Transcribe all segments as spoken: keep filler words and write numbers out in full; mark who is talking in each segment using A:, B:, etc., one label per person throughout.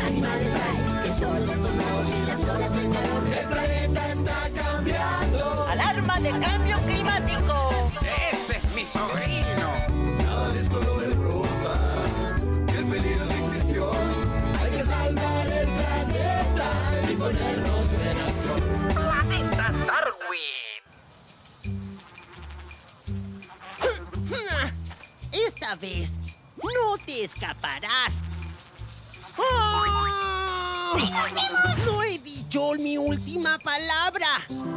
A: animales hay, que son los tornados y las olas de calor. El planeta está cambiando.
B: ¡Alarma de cambio climático!
C: ¡Ese es mi sobrino!
A: Nada de esto no me preocupa. El peligro de extinción. Hay que salvar el planeta y ponernos en acción.
C: ¡Planeta Darwin!
B: Esta vez no te escaparás. ¡Oh! No he dicho mi última palabra.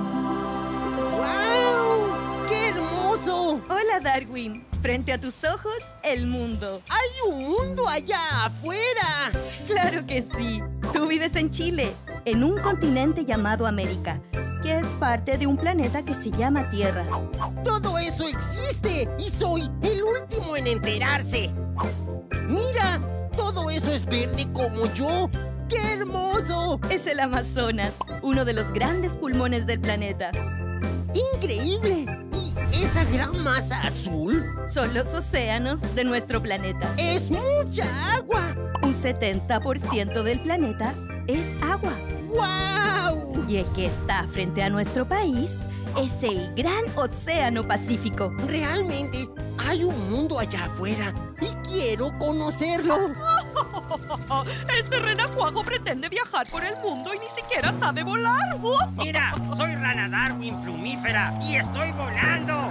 B: ¡Wow! ¡Qué hermoso!
D: Hola, Darwin. Frente a tus ojos, el mundo.
B: ¡Hay un mundo allá afuera!
D: Claro que sí. Tú vives en Chile, en un continente llamado América, que es parte de un planeta que se llama Tierra.
B: ¡Todo eso existe! ¡Y soy el último en enterarse! ¡Mira! ¡Todo eso es verde como yo! ¡Qué hermoso!
D: Es el Amazonas, uno de los grandes pulmones del planeta.
B: ¡Increíble! ¿Y esa gran masa azul?
D: Son los océanos de nuestro planeta.
B: ¡Es mucha agua!
D: Un setenta por ciento del planeta es agua.
B: ¡Wow!
D: Y el que está frente a nuestro país es el Gran Océano Pacífico.
B: Realmente hay un mundo allá afuera y quiero conocerlo.
D: Este renacuajo pretende viajar por el mundo y ni siquiera sabe volar.
E: Mira, soy Rana Darwin plumífera y estoy volando.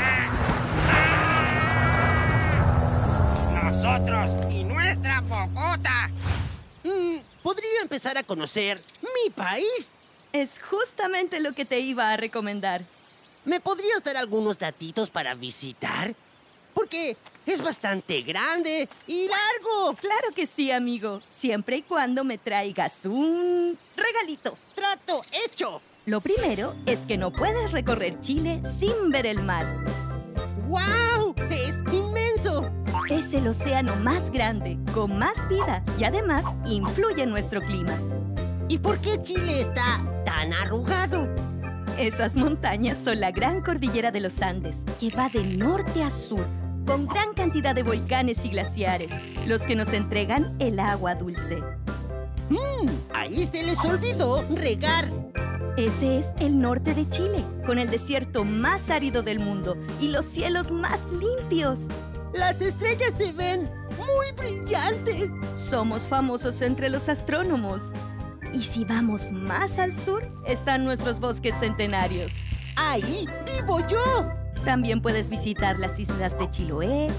E: Nosotros y nuestra focota.
B: Mm, ¿Podría empezar a conocer mi país?
D: Es justamente lo que te iba a recomendar.
B: ¿Me podrías dar algunos datitos para visitar? Porque es bastante grande y largo.
D: Claro que sí, amigo. Siempre y cuando me traigas un regalito.
B: ¡Trato hecho!
D: Lo primero es que no puedes recorrer Chile sin ver el mar.
B: ¡Wow! ¡Es inmenso!
D: Es el océano más grande, con más vida y además influye en nuestro clima.
B: ¿Y por qué Chile está tan arrugado?
D: Esas montañas son la gran cordillera de los Andes, que va de norte a sur, con gran cantidad de volcanes y glaciares, los que nos entregan el agua dulce.
B: ¡Mmm! Ahí se les olvidó regar.
D: Ese es el norte de Chile, con el desierto más árido del mundo y los cielos más limpios.
B: Las estrellas se ven muy brillantes.
D: Somos famosos entre los astrónomos. Y si vamos más al sur, están nuestros bosques centenarios.
B: ¡Ahí vivo yo!
D: También puedes visitar las islas de Chiloé,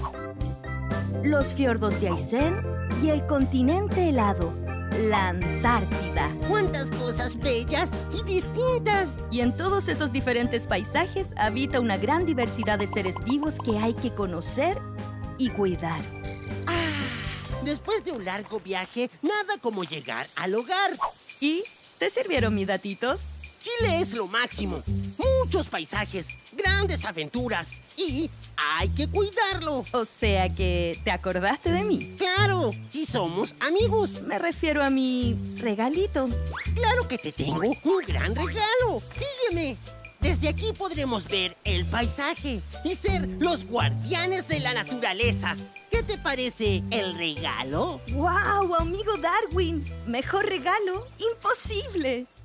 D: los fiordos de Aysén y el continente helado, la Antártida.
B: ¡Cuántas cosas bellas y distintas!
D: Y en todos esos diferentes paisajes habita una gran diversidad de seres vivos que hay que conocer y cuidar.
B: Ah, después de un largo viaje, nada como llegar al hogar.
D: ¿Y te sirvieron mis datitos?
B: Chile es lo máximo. Muchos paisajes, grandes aventuras y hay que cuidarlo.
D: O sea que te acordaste de mí.
B: ¡Claro! ¡Sí somos amigos!
D: Me refiero a mi regalito.
B: ¡Claro que te tengo un gran regalo! ¡Sígueme! Desde aquí podremos ver el paisaje y ser los guardianes de la naturaleza. ¿Qué te parece el regalo?
D: ¡Wow, amigo Darwin! ¡Mejor regalo imposible!